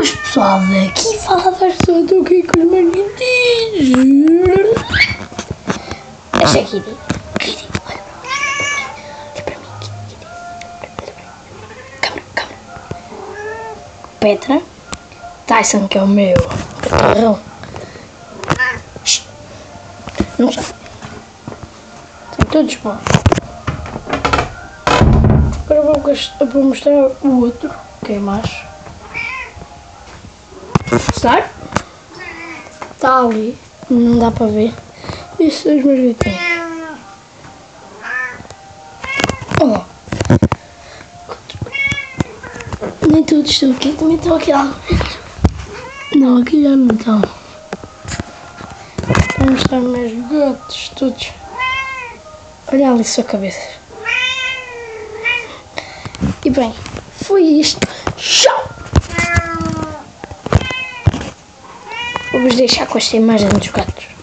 Boas pessoal, aqui fala da pessoa do que com os meus gatinhos. Esta é Kitty. Kitty, olha para mim, Kitty. Câmara. Petra. Tyson, que é o meu cachorrão. Não sei. São todos bons. Agora vou mostrar o outro, que é macho. Sabe? Está ali, não dá para ver. Esses são os meus gatinhos. Oh. Nem todos estão aqui, também estão aqui lá. Não, aqui já não estão. Vou mostrar os meus gatos todos. Olha ali a sua cabeça. E bem, foi isto. Tchau! Vou-vos deixar com esta imagem dos gatos.